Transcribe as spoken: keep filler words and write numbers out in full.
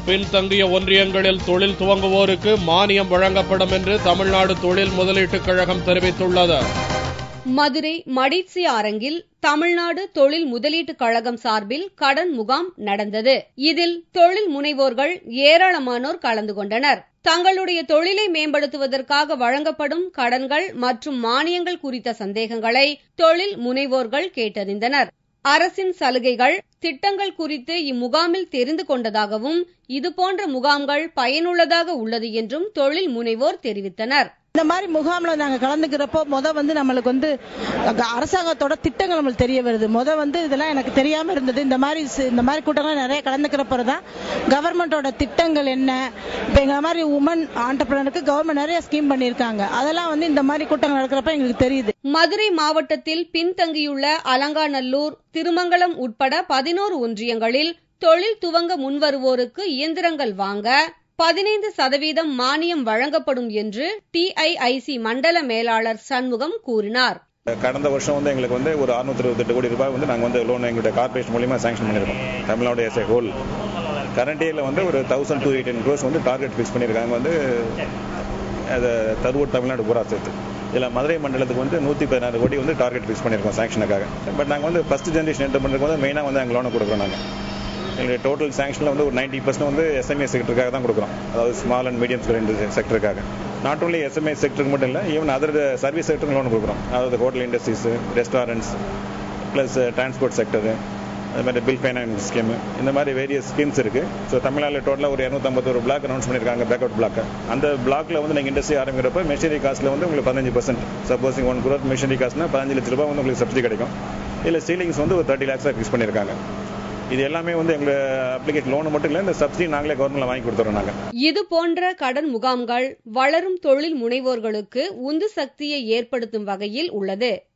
பின்தங்கிய ஒன்றியங்களில் தொழில் துவங்குவோருக்கு மானியம் வழங்கப்படும் என்று தமிழ்நாடு தொழில் முதலீட்டுக் கழகம் தெரிவித்துள்ளது. மதுரை மடிட்சி அரங்கில் தமிழ்நாடு தொழில் முதலீட்டுக் கழகம் சார்பில் கடன் முகாம் நடந்தது. இதில் தொழில் முனைவோர்கள் ஏராளமானோர் கலந்து கொண்டனர். தங்களுடைய தொழிலை மேம்படுத்துவதற்காக வழங்கப்படும் கடன்கள் மற்றும் மானியங்கள் குறித்த சந்தேகங்களை தொழில் முனைவோர்கள் கேட்டறிந்தனர். அரசின் சலுகைகள், திட்டங்கள் குறித்து இம்முகாமில் தெரிந்து கொண்டதாகவும் இதுபோன்ற முகாம்கள் பயனுள்ளதாக உள்ளது என்றும் தொழில் முனைவோர் தெரிவித்தனர். இந்த மாதிரி முகாம்ல நாங்க கலந்துக்கிறப்போ முத வந்து நம்மளுக்கு வந்து அரசாங்கத்தோட திட்டங்கள் நம்மளுக்கு தெரிய வருது. முத வந்து இதெல்லாம் எனக்கு தெரியாம இருந்தது. இந்த மாதிரி இந்த மாதிரி கூட்டங்கள் நிறைய கலந்துக்கிறப்பதான் கவர்மெண்டோட திட்டங்கள் என்ன, இப்ப எங்க மாதிரி உமன் ஆண்டர்பிரனருக்கு கவர்மெண்ட் நிறைய ஸ்கீம் பண்ணிருக்காங்க. அதெல்லாம் வந்து இந்த மாதிரி கூட்டங்கள் நடக்கிறப்ப எங்களுக்கு தெரியுது. மதுரை மாவட்டத்தில் பின்தங்கியுள்ள அலங்காநல்லூர், திருமங்கலம் உட்பட பதினோரு ஒன்றியங்களில் தொழில் துவங்க முன்வருவோருக்கு இயந்திரங்கள் வாங்க பதினைந்து சதவீதம் மானியம் வழங்கப்படும் என்று டி ஐ ஐ சி மண்டல மேலாளர் சண்முகம் கூறினார். கடந்த வருஷம் வந்து எங்களுக்கு வந்து ஒரு அறுநூத்தி இருபத்தி எட்டு கோடி ரூபாய் வந்து நாங்கள் வந்து லோன் எங்களுடைய கார்பரேஷன் மூலியமா சாங்ஷன் பண்ணியிருக்கோம். Tamil Nadu as a whole current இயர்ல வந்து ஒரு தௌசண்ட் டூ எயிட்டின் க்ரோஸ் வந்து டார்கெட் ஃபிக்ஸ் பண்ணியிருக்காங்க. வந்து அதை தருவூர் தமிழ்நாடு பூரா சேர்த்து இதில் மதுரை மண்டலத்துக்கு வந்து நூற்றி பதினாறு கோடி வந்து டார்கெட் ஃபிக்ஸ் பண்ணியிருக்கோம் சாங்ஷனுக்காக. பட் நாங்கள் வந்து ஃபர்ஸ்ட் ஜென்ரேஷன் என்டர் பண்ணுறதுக்கு வந்து மெயினாக வந்து எங்கள் லோனை கொடுக்குறோம். நாங்கள் எங்களுடைய டோட்டல் சாங்ஷனில் வந்து ஒரு நைன்டி பர்சன்ட் வந்து எஸ்எம்ஏ செக்டருக்காக தான் கொடுக்குறோம். அதாவது ஸ்மால் அண்ட் மீடியம் ஸ்கேல் செக்டருக்காக. நாட் ஓன்லி எஸ்எம்ஏ செக்டருக்கு மட்டும் இல்லை, ஈவன் அதர் சர்வீஸ் செக்டருக்கு லோன் கொடுக்குறோம். அதாவது hotel industries, restaurants, plus transport sector, அது மாதிரி பில் ஃபைனான்ஸ் ஸ்கீம், இந்த மாதிரி வேரியஸ் ஸ்கீம்ஸ் இருக்கு. ஸோ தமிழ்நாட்டில் டோட்டலாக ஒரு இரநூத்தம்பத்தொரு பிளாக் அனௌன்ஸ் பண்ணியிருக்காங்க, பேக் அவுட் பிளாக். அந்த பிளாக்ல வந்து நீங்கள் இண்டஸ்ட்ரி ஆரம்பிக்கிறப்ப மெஷினரி காஸ்ட்ல வந்து உங்களுக்கு பதினஞ்சு percent supposing one crore machinery காஸ்ட்னா பதினஞ்சு லட்ச ரூபாய் வந்து உங்களுக்கு சப்சிடி கிடைக்கும். இதில் சீலிங்ஸ் வந்து ஒரு தேர்ட்டி லேக்ஸாக ஃபிக்ஸ் பண்ணியிருக்காங்க. இது எல்லாமே வந்து எங்க அப்ளிகேஷன் லோன் மட்டும் இல்ல, இந்த சப்சிடி நாங்களே கவர்மெண்ட்ல வாங்கி கொடுத்துறோம். நாங்க இது போன்ற கடன் முகாம்கள் வளரும் தொழில் முனைவோர்களுக்கு உந்து சக்தியை ஏற்படுத்தும் வகையில் உள்ளது.